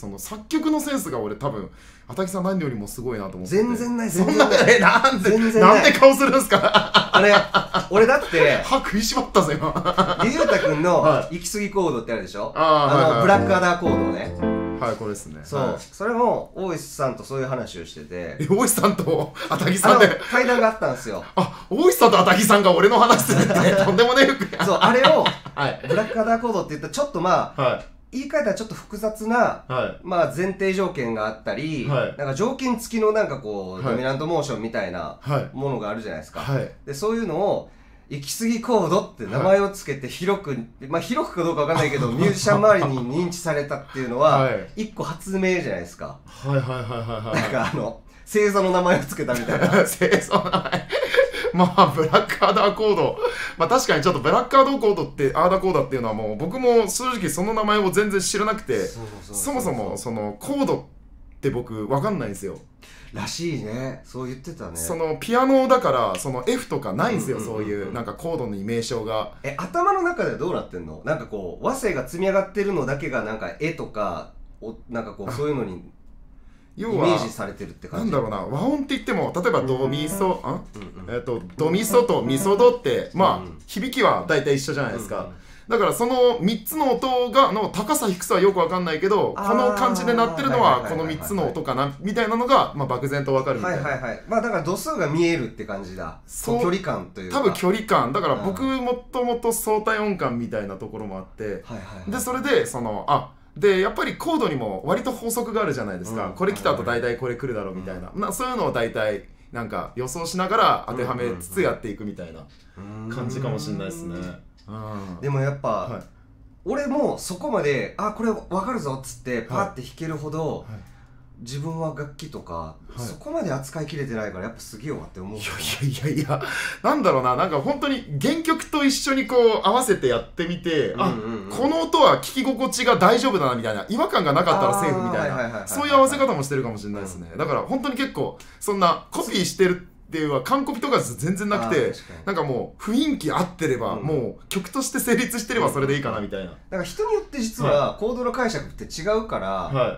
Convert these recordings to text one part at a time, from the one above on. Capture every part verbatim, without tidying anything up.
その作曲のセンスが俺多分あたきさん何よりもすごいなと思ってて。 全然ない、全然ない。そんな、え、なんで全然ないなんで顔するんですか。 あれ俺だって歯食いしばったぜ今。 ゆうたくんのは行き過ぎコードってあるでしょ、 あーはいはいあのブラックアダーコードね。 はい、これですね。 そう、 はい、 それも大石さんとそういう話をしてて、 え、大石さんとあたきあのさんで。 対談があったんですよ。 あ、大石さんとあたきさんが俺の話するってとんでもねえ服や。 そう、あれをはいブラックアダーコードって言ったらちょっとまあ、 はい、 言い換えたらちょっと複雑な、 はい、 まあ前提条件があったり、 はいなんか条件付きのなんかこう、 はいドミナントモーションみたいなはいものがあるじゃないですか。 はい、 でそういうのを行き過ぎコードって名前をつけて広く、まあ広くかどうかわかんないけどミュージシャン周りに認知されたっていうのは、 はい、 一個発明じゃないですか。 はいはいはいはいはい。 なんかあの星座の名前をつけたみたいな。 清楚な名前。まあブラックアダーコード、まあ確かにちょっとブラックアダーコードってアーダーコードっていうのはもう僕も正直その名前を全然知らなくて、そもそもそのコードって僕わかんないんですよ。 らしいね、そう言ってたね。 そのピアノだからその F とかないんですよ、そういうなんかコードの名称が。 え、頭の中ではどうなってんの？なんかこう和声が積み上がってるのだけがなんか絵とかおなんかこうそういうのにイメージされてるって感じ。 なんだろうな、和音って言っても例えばドミソ、あ、えっとドミソとミソドってまあ響きは大体一緒じゃないですか。だからそのみっつの音がの高さ低さはよくわかんないけど、この感じで鳴ってるのはこのみっつの音かなみたいなのがまあ漠然とわかるみたいな。 はいはいはい。まあだから度数が見えるって感じだ。そう、距離感というか。 多分距離感だから僕もともと相対音感みたいなところもあって、でそれでそのあでやっぱりコードにも割と法則があるじゃないですか。これ来た後大体これ来るだろうみたいな、なそういうのを大体なんか予想しながら当てはめつつやっていくみたいな感じかもしれないですね。 でもやっぱ、はい、俺もそこまであこれ分かるぞっつってパッて弾けるほど、はい、自分は楽器とか、はい、そこまで扱いきれてないからやっぱすげえわって思う。いやいやいやいや、なんだろうな、なんか本当に原曲と一緒にこう合わせてやってみて、あ、この音は聴き心地が大丈夫だなみたいな、違和感がなかったらセーフみたいな、そういう合わせ方もしてるかもしれないですね。だから本当に結構そんなコピーしてるっていうのは完コピとか全然なくて、なんかもう雰囲気合ってれば、うん、もう曲として成立してればそれでいいかなみたいな。だから人によって実はコードの解釈って違うから、はい、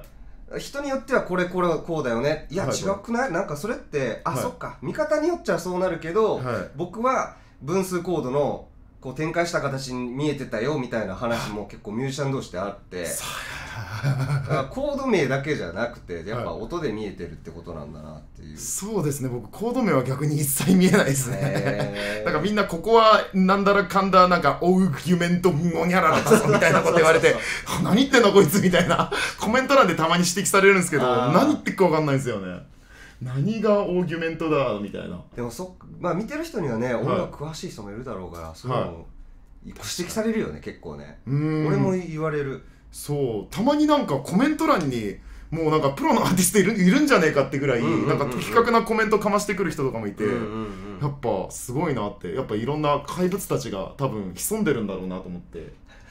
人によってはこれこれこうだよね、いや違くない、なんかそれってあ、はい、そっか見方によっちゃそうなるけど、はい、僕は分数コードのこう展開した形に見えてたよみたいな話も結構ミュージシャン同士であって、コード名だけじゃなくてやっぱ音で見えてるってことなんだなっていう。 そうですね、僕コード名は逆に一切見えないですね。なんかみんなここはなんだらかんだなんかオウギュメントモニャララみたいなこと言われて何言ってんのこいつみたいなコメント欄でたまに指摘されるんですけど、何言ってっか分かんないんですよね。何がオーギュメントだみたいな。 でもそまあ見てる人にはね、音楽詳しい人もいるだろうから、そういうのも指摘されるよね結構ね。俺も言われる。 そう、たまになんかコメント欄にもうなんかプロのアーティストいる、いるんじゃねえかってぐらいなんか的確なコメントかましてくる人とかもいて、やっぱすごいなって、やっぱいろんな怪物たちが多分潜んでるんだろうなと思って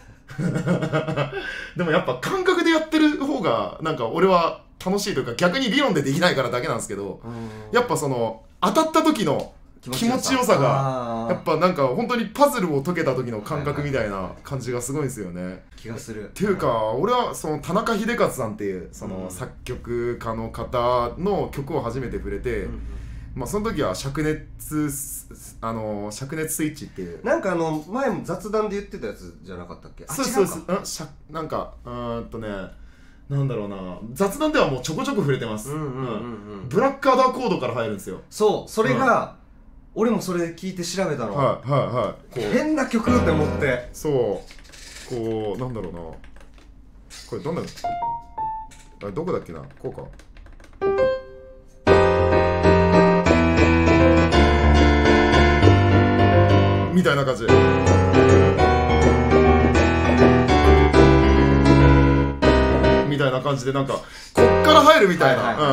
でもやっぱ感覚でやってる方がなんか俺は楽しいというか、逆に理論でできないからだけなんですけど、やっぱその当たった時の気持ちよさがやっぱなんか本当にパズルを解けた時の感覚みたいな感じがすごいんですよね。 気がする。 っていうか俺はその田中秀和さんっていうその作曲家の方の曲を初めて触れて、まあその時は灼熱あの灼熱スイッチっていう、 なんかあの前も雑談で言ってたやつじゃなかったっけ？ そうそうそう、しゃなんかうーんとね、なんだろうな、雑談ではもうちょこちょこ触れてます。ブラックアダーコードから入るんですよ。そう、それが、うん、俺もそれ聞いて調べたの。はいはいはい。変な曲って思って。そう、こうなんだろうな、これどんなあれどこだっけな、こうか。みたいな感じで。みたいな感じで、なんかこっから入るみたいな、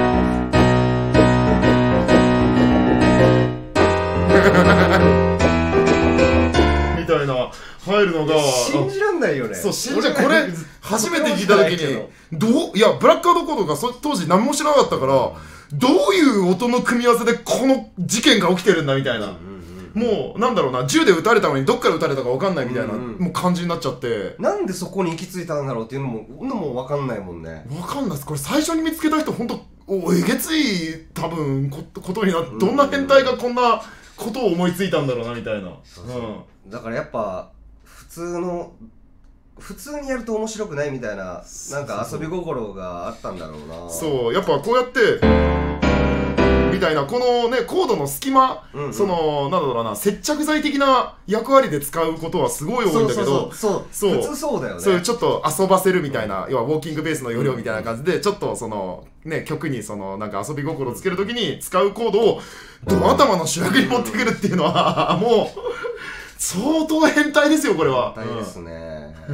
みたいな入るのが信じらんないよね。そう、信じらんない。これ初めて聞いた時にどう、いやブラックアウトコードがそ当時何も知らなかったから、どういう音の組み合わせでこの事件が起きてるんだみたいな、 もうなんだろうな、銃で撃たれたのにどっから撃たれたか分かんないみたいな、うんうん、もう感じになっちゃって、 なんでそこに行き着いたんだろうっていうのものも分かんないもんね。 分かんないです。これ最初に見つけた人本当おえげつい多分こことになって、どんな変態がこんなことを思いついたんだろうなみたいな。そうそう、 うん、だからやっぱ普通の普通にやると面白くないみたいな、なんか遊び心があったんだろうな。 そう、やっぱこうやってみたいな、このねコードの隙間、うんうん、そのなんだろうな、接着剤的な役割で使うことはすごい多いんだけど、 そうそうそうそう、普通そうだよね。 そういうちょっと遊ばせるみたいな、うん、要はウォーキングベースの要領みたいな感じで、ちょっとそのね曲にそのなんか遊び心をつけるときに使うコードをド頭の主役に持ってくるっていうのはもう相当変態ですよこれは。 変態ですね、うん、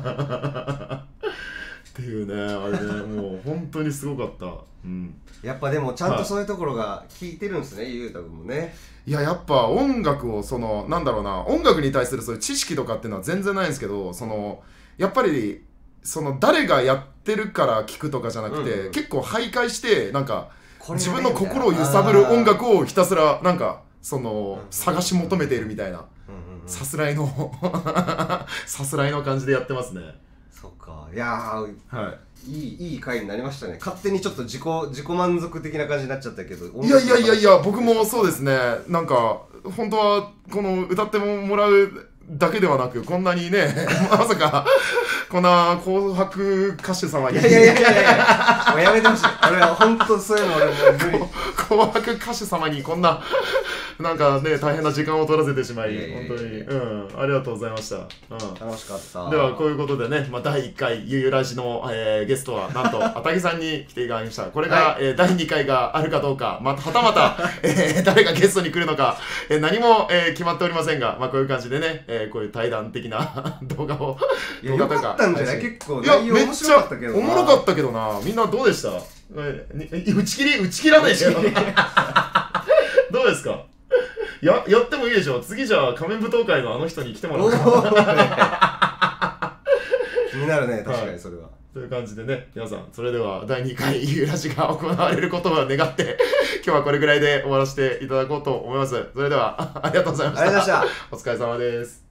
っていうね、あれね、もう本当にすごかった、うん、 やっぱでもちゃんとそういうところが効いてるんですね、ゆうたくんもね。 いや、やっぱ音楽をそのなんだろうな、音楽に対するそういう知識とかっていうのは全然ないんですけど、そのやっぱりその誰がやってるから聴くとかじゃなくて、うんうん、結構徘徊してなんか自分の心を揺さぶる音楽をひたすらなんかその探し求めているみたいな、さすらいのさすらいの感じでやってますね。 そっか、いやー、はい、いいいい回になりましたね。勝手にちょっと自己自己満足的な感じになっちゃったけど。 いやいやいやいや、僕もそうですね。なんか本当はこの歌ってもらうだけではなく、こんなにねまさかこんな紅白歌手様に、 いやいやいやいやもうやめてほしい。俺は本当そういうの俺もう無理。 紅白歌手様にこんななんかね、大変な時間を取らせてしまい、本当に、うん、ありがとうございました。うん、 楽しかった。 では、こういうことでね、まあ、だいいっかい、ゆうゆらじの、えー、ゲストは、なんと、あたぎさんに来ていただきました。これが、はい、えー、だいにかいがあるかどうか、また、はたまた、えー、誰がゲストに来るのか、えー、何も、えー、決まっておりませんが、まあ、こういう感じでね、えー、こういう対談的な動画を、 いや、動画とか。よかったんじゃない？結構、内容面白かったけどな。 おもろかったけどな。みんなどうでした？えー、打ち切り打ち切らないでしょ。どうですか？や, やってもいいでしょ。次じゃあ仮面舞踏会のあの人に来てもらおうか。 気になるね、確かにそれは、はい、 という感じでね、皆さんそれではだいにかいゆうラジが行われることを願って今日はこれぐらいで終わらせていただこうと思います。それではありがとうございました。 ありがとうございました。 お疲れ様です。